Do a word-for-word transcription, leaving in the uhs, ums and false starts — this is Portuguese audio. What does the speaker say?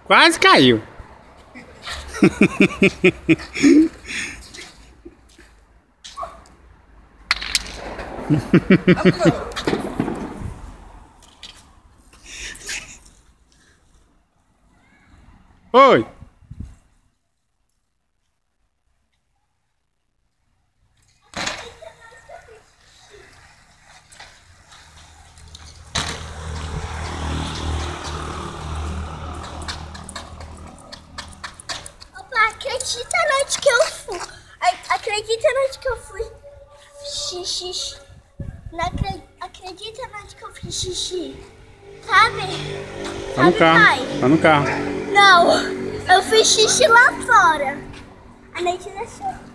Quase caiu. Oi. Acredita na noite que eu fui. Acredita na noite que eu fui xixi. Não acre... Acredita na noite que eu fiz xixi. Sabe? Tá no Sabe, carro. pai? Tá no carro. Não, eu fiz xixi lá fora. A noite nasceu.